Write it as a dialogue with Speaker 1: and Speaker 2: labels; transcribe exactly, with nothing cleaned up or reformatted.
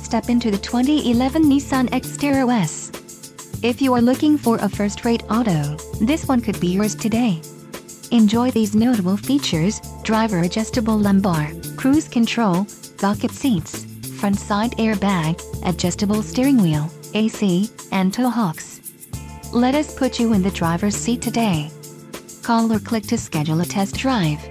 Speaker 1: step into the twenty eleven Nissan Xterra S. If you are looking for a first-rate auto, this one could be yours today. Enjoy these notable features: driver adjustable lumbar, cruise control, bucket seats, front side airbag, adjustable steering wheel, A C, and tow hooks. Let us put you in the driver's seat today. Call or click to schedule a test drive.